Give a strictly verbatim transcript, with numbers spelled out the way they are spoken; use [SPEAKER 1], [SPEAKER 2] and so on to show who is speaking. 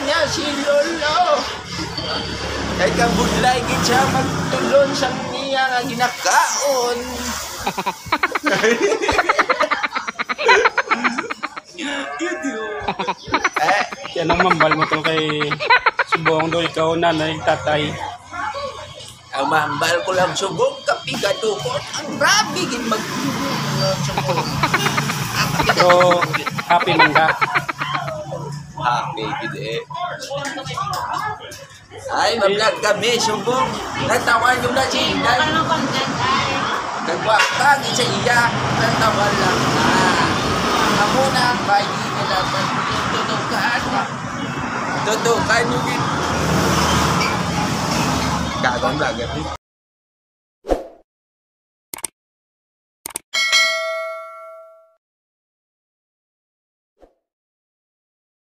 [SPEAKER 1] niya si Lolo. Kay kabudlay gid siya magtulon sa niya nga ginakaon. Eh,
[SPEAKER 2] Yan ang mambal mo to kay subong do ikaw nanay tatay.
[SPEAKER 1] ang mahambal ko lang subong kapigado ko. Ang grabe gid mag subong.
[SPEAKER 2] So, happy man ka.
[SPEAKER 1] Happy gid eh. Ay, mablog kami subong. Natawan yung na si Inday. Kagwapa gid sa iya. Natawan lang na. Amo na ang bayi nila tututukan. Tutukan yung gid. Kagong vlogger.